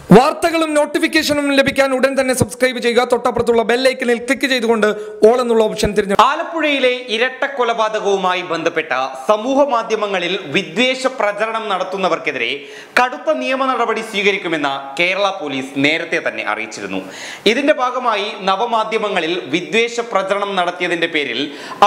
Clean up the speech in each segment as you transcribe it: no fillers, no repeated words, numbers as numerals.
വാർത്തകളും നോട്ടിഫിക്കേഷനും ലഭിക്കാൻ ഉടൻ തന്നെ സബ്സ്ക്രൈബ് ചെയ്യുക. തൊട്ടപ്പുറത്തുള്ള ബെൽ ഐക്കണിൽ ക്ലിക്ക് ചെയ്തുകൊണ്ട് ഓൾ എന്നുള്ള ഓപ്ഷൻ തിരഞ്ഞെടുക്കുക. ആലപ്പുഴയിലെ ഇരട്ട കൊലപാതകവുമായി ബന്ധപ്പെട്ട സമൂഹ മാധ്യമങ്ങളിൽ വിദ്വേഷ പ്രചരണം നടത്തുന്നവർക്കെതിരെ കടുത്ത നിയമ നടപടി സ്വീകരിക്കുമെന്ന് കേരള പോലീസ് നേരത്തെ തന്നെ അറിയിച്ചിരുന്നു. ഇതിന്റെ ഭാഗമായി നവമാധ്യമങ്ങളിൽ വിദ്വേഷ പ്രചരണം നടത്തിയതിന്റെ പേരിൽ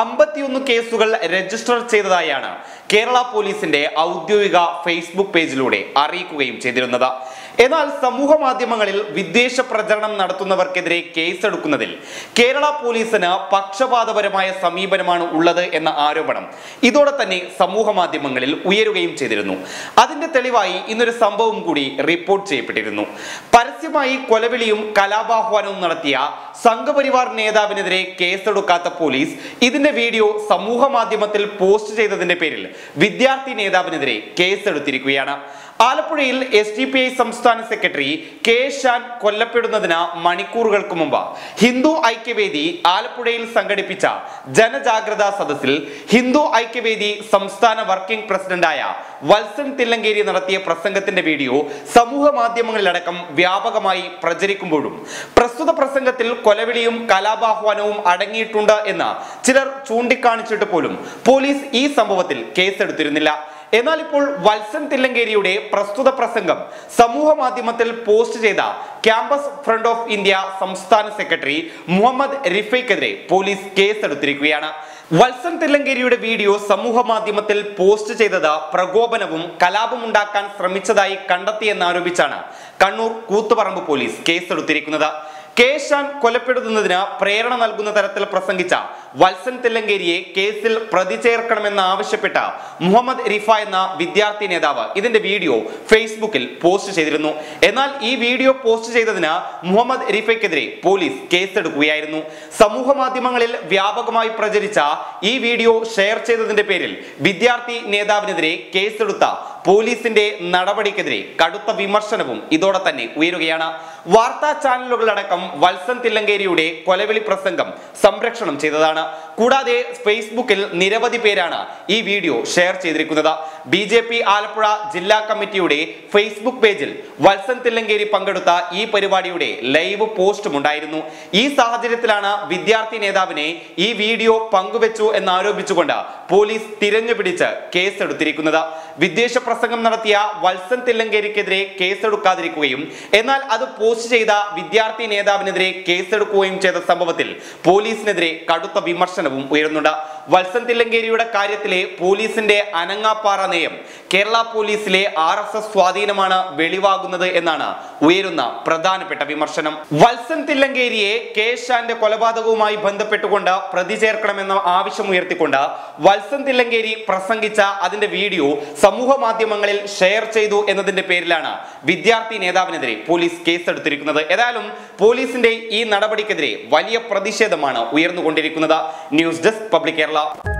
51 കേസുകൾ രജിസ്റ്റർ ചെയ്തതായാണ് കേരള പോലീസിന്റെ ഔദ്യോഗിക ഫേസ്ബുക്ക് പേജിലൂടെ അറിയിക്കുകയും ചെയ്തിരുന്നത്. എന്നാൽ സമൂഹ മാധ്യമങ്ങളിൽ വിദ്വേഷ പ്രചരണം നടത്തുന്നവർക്കെതിരെ കേസെടുക്കുന്നതിൽ കേരള പോലീസിന് പക്ഷപാതപരമായ സമീപനമാണ് ഉള്ളത് എന്ന ആരോപണം ഇതോടെ തന്നെ സമൂഹ മാധ്യമങ്ങളിൽ ഉയരുകയും ചെയ്തിരുന്നു. അതിന്റെ തെളിവായി ഇന്നൊരു സംഭവം കൂടി റിപ്പോർട്ട് ചെയ്യപ്പെട്ടിരുന്നു. പരസ്യമായി കൊലവിളിയും കലാപാഹ്വാനവും നടത്തിയ സംഘപരിവാർ നേതാവിനെതിരെ കേസെടുക്കാത്ത പോലീസ് ഇതിന്റെ വീഡിയോ സമൂഹ മാധ്യമത്തിൽ പോസ്റ്റ് ചെയ്തതിന്റെ പേരിൽ വിദ്യാർത്ഥി നേതാവിനെതിരെ കേസെടുത്തിരിക്കുകയാണ്. ആലപ്പുഴയിൽ SDPI സംസ്ഥാന സെക്രട്ടറി കെ ഷാൻ കൊല്ലപ്പെടുന്നതിന് മണിക്കൂറുകൾക്ക് മുമ്പ് ഹിന്ദു ഐക്യവേദി ആലപ്പുഴയിൽ സംഘടിപ്പിച്ച ജനജാഗ്രതാ സദസ്സിൽ ഹിന്ദു ഐക്യവേദി സംസ്ഥാന വർക്കിംഗ് പ്രസിഡന്റായ വത്സൻ തില്ലങ്കേരി നടത്തിയ പ്രസംഗത്തിന്റെ വീഡിയോ സമൂഹ മാധ്യമങ്ങളിലടക്കം വ്യാപകമായി പ്രചരിക്കുമ്പോഴും പ്രസ്തുത പ്രസംഗത്തിൽ കൊലവിളിയും കലാപാഹ്വാനവും അടങ്ങിയിട്ടുണ്ട് എന്ന് ചിലർ ചൂണ്ടിക്കാണിച്ചിട്ട് പോലും പോലീസ് ഈ സംഭവത്തിൽ കേസെടുത്തിരുന്നില്ല. എന്നാൽ ഇപ്പോൾ വത്സൻ തില്ലങ്കേരിയുടെ പ്രസ്തുത പ്രസംഗം സമൂഹ മാധ്യമത്തിൽ പോസ്റ്റ് ചെയ്ത ക്യാമ്പസ് ഫ്രണ്ട് ഓഫ് ഇന്ത്യ സംസ്ഥാന സെക്രട്ടറി മുഹമ്മദ് റിഫയ്ക്കെതിരെ പോലീസ് കേസെടുത്തിരിക്കുകയാണ്. വത്സൻ തില്ലങ്കേരിയുടെ വീഡിയോ സമൂഹ മാധ്യമത്തിൽ പോസ്റ്റ് ചെയ്തത് പ്രകോപനവും കലാപമുണ്ടാക്കാൻ ശ്രമിച്ചതായി കണ്ടെത്തിയെന്നാരോപിച്ചാണ് കണ്ണൂർ കൂത്തുപറമ്പ് പോലീസ് കേസെടുത്തിരിക്കുന്നത്. കെ ഷാൻ കൊലപ്പെടുത്തുന്നതിന് പ്രേരണ നൽകുന്ന തരത്തിൽ പ്രസംഗിച്ച വത്സൻ തില്ലങ്കേരിയെ കേസിൽ പ്രതി ചേർക്കണമെന്ന് ആവശ്യപ്പെട്ട മുഹമ്മദ് റിഫ എന്ന വിദ്യാർത്ഥി നേതാവ് ഇതിന്റെ വീഡിയോ ഫേസ്ബുക്കിൽ പോസ്റ്റ് ചെയ്തിരുന്നു. എന്നാൽ ഈ വീഡിയോ പോസ്റ്റ് ചെയ്തതിന് മുഹമ്മദ് റിഫയ്ക്കെതിരെ പോലീസ് കേസെടുക്കുകയായിരുന്നു. സമൂഹ മാധ്യമങ്ങളിൽ വ്യാപകമായി പ്രചരിച്ച ഈ വീഡിയോ ഷെയർ ചെയ്തതിന്റെ പേരിൽ വിദ്യാർത്ഥി നേതാവിനെതിരെ കേസെടുത്ത പോലീസിന്റെ നടപടിക്കെതിരെ കടുത്ത വിമർശനവും ഇതോടെ തന്നെ ഉയരുകയാണ്. വാർത്താ ചാനലുകളടക്കം വത്സൻ തില്ലങ്കേരിയുടെ കൊലവിളി പ്രസംഗം സംപ്രേഷണം ചെയ്തതാണ്. കൂടാതെ ഫേസ്ബുക്കിൽ നിരവധി പേരാണ് ഈ വീഡിയോ ഷെയർ ചെയ്തിരിക്കുന്നത്. BJP ആലപ്പുഴ ജില്ലാ കമ്മിറ്റിയുടെ ഫേസ്ബുക്ക് പേജിൽ വത്സൻ തില്ലങ്കേരി പങ്കെടുത്ത ഈ പരിപാടിയുടെ ലൈവ് പോസ്റ്റും ഉണ്ടായിരുന്നു. ഈ സാഹചര്യത്തിലാണ് വിദ്യാർത്ഥി നേതാവിനെ ഈ വീഡിയോ പങ്കുവെച്ചു എന്നാരോപിച്ചുകൊണ്ട് പോലീസ് തിരഞ്ഞുപിടിച്ച് കേസെടുത്തിരിക്കുന്നത്. വിദ്വേഷ പ്രസംഗം നടത്തിയ വത്സൻ തില്ലങ്കേരിക്കെതിരെ കേസെടുക്കാതിരിക്കുകയും എന്നാൽ അത് പോസ്റ്റ് ചെയ്ത വിദ്യാർത്ഥി നേതാവിനെതിരെ കേസെടുക്കുകയും ചെയ്ത സംഭവത്തിൽ പോലീസിനെതിരെ കടുത്ത വിമർശനവും ഉയരുന്നുണ്ട്. വത്സൻ തില്ലങ്കേരിയുടെ കാര്യത്തിലെ പോലീസിന്റെ അനങ്ങാപ്പാറ നയം കേരള പോലീസിലെ RSS സ്വാധീനമാണ് വെളിവാകുന്നത് എന്നാണ് ഉയരുന്ന പ്രധാനപ്പെട്ട വിമർശനം. വത്സൻ തില്ലങ്കേരിയെ കെ ഷാന്റെ കൊലപാതകവുമായി ബന്ധപ്പെട്ടുകൊണ്ട് പ്രതി ചേർക്കണമെന്ന ആവശ്യമുയർത്തിക്കൊണ്ട് വത്സൻ തില്ലങ്കേരി പ്രസംഗിച്ച അതിന്റെ വീഡിയോ സമൂഹ മാധ്യമങ്ങളിൽ ഷെയർ ചെയ്തു എന്നതിന്റെ പേരിലാണ് വിദ്യാർത്ഥി നേതാവിനെതിരെ പോലീസ് കേസെടുത്തിരിക്കുന്നത്. ഏതായാലും പോലീസിന്റെ ഈ നടപടിക്കെതിരെ വലിയ പ്രതിഷേധമാണ് ഉയർന്നുകൊണ്ടിരിക്കുന്നത്. News desk public Kerala.